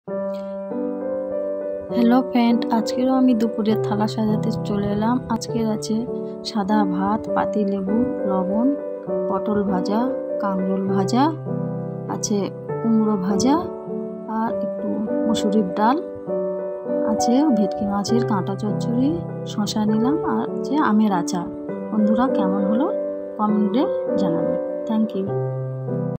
Hello friend, আজকেরও আমি দুপুরের থালা সাজাতে চলে এলাম। আজকের আছে সাদা ভাত, পাতিলেবু, লবণ, পটল ভাজা, কাঁকরোল ভাজা, আছে কুমড়ো ভাজা, আর একটু মসুরির ডাল, আছে ভেটকি মাছের কাঁটা চচ্চড়ি, শশা নিলাম, আর আছে আমের আচার। বন্ধুরা, কেমন হলো কমেন্টে জানাবে। Thank you.